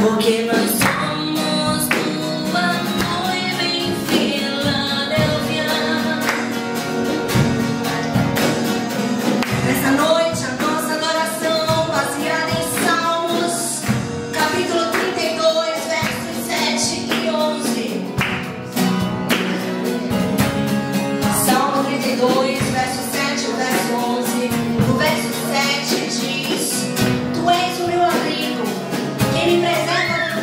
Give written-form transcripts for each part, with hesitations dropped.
Porque nós somos tua noiva em Filadélfia. Nessa noite a nossa adoração baseada em Salmos, capítulo 32, versos 7 e 11. Salmo 32, verso 7 e verso 11. O verso 7 diz: Tu és o meu abrigo, quem me preserva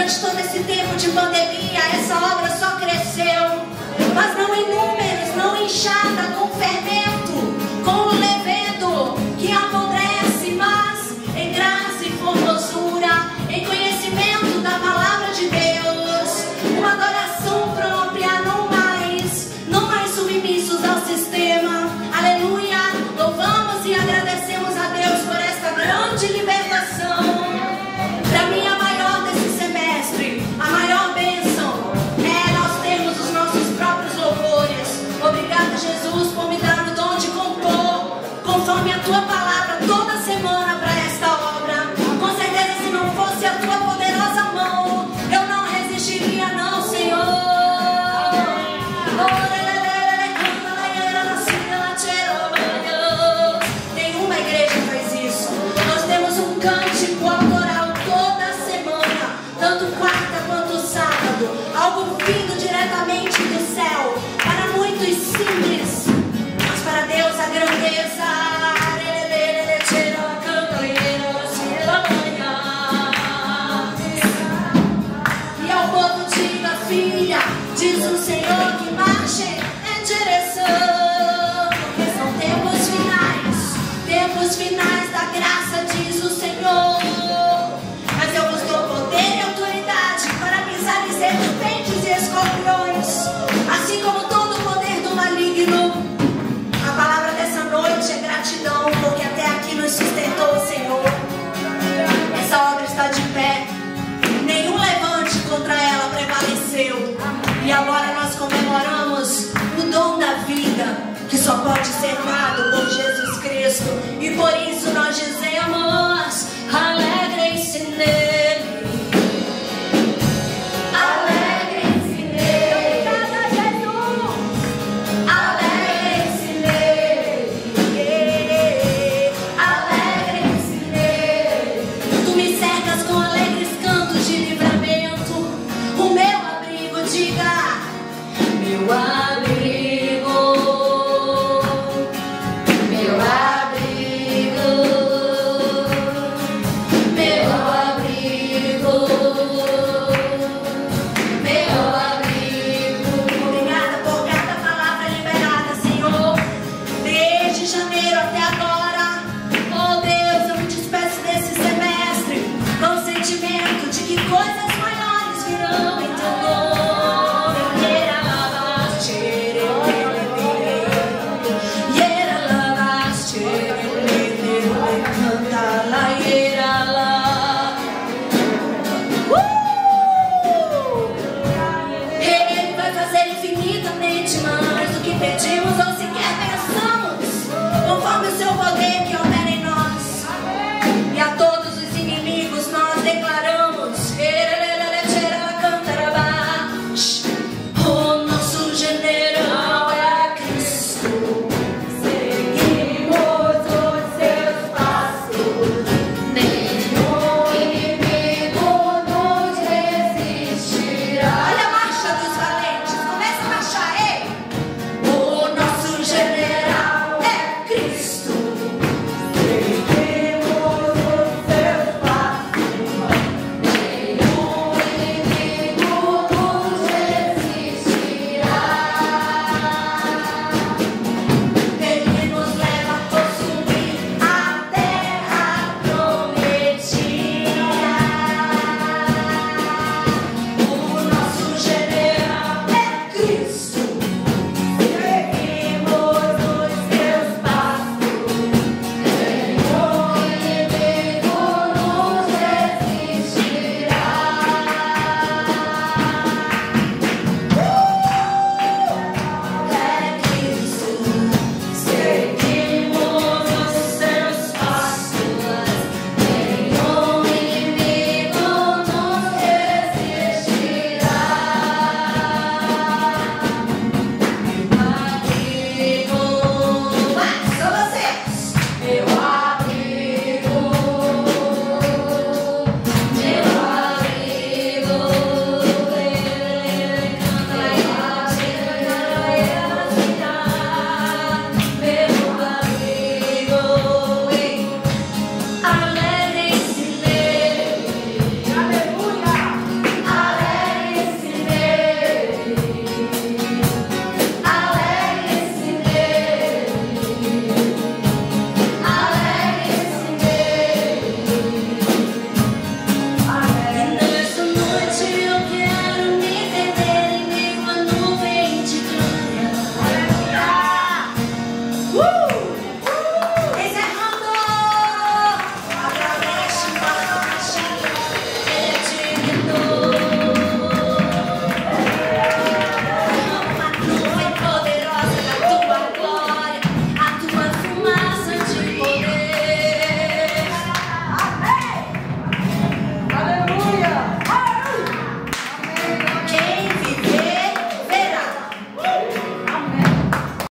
durante todo esse tempo de pandemia, essa obra só cresceu, mas não em números, não inchada com fermento, com levedo que apodrece, mas em graça e formosura, em conhecimento da palavra de Deus, uma adoração própria, não mais submissos ao sistema. Aleluia! Louvamos e agradecemos a Deus por esta grande libertação. Para mim, a maior desse semestre, a maior bênção é nós termos os nossos próprios louvores. Obrigada, Jesus, por me dar o dom de compor conforme a tua palavra toda semana para esta obra. Com certeza, se não fosse a tua poderosa mão, eu não resistiria, não, Senhor. Nenhuma igreja faz isso. Nós temos um cântico autoral toda semana, tanto quarta quanto sábado, algo vindo diretamente do céu, para muitos simples, mas para Deus a grandeza. E ao povo diga, filha, diz o Senhor, que marchem em direção, porque são tempos finais da graça, diz o Senhor. Mas eu vos dou poder e autoridade para pisar em serpentes e escorpiões, assim como todo o poder do maligno. A palavra dessa noite é gratidão, porque até aqui nos sustentou o Senhor. Essa obra está de pé, nenhum levante contra ela prevaleceu. E agora nós comemoramos o dom da vida, que só pode ser dado por Jesus Cristo. E por isso nós dizemos, alegrem-se nele. Alegrem-se nele. Obrigada, Jesus. Alegrem-se nele. Alegrem-se nele. Tu me cercas com alegres cantos de livramento. O meu abrigo, diga, meu abrigo, meu abrigo, meu abrigo, meu abrigo. Obrigada por cada palavra liberada, Senhor, desde janeiro até agora.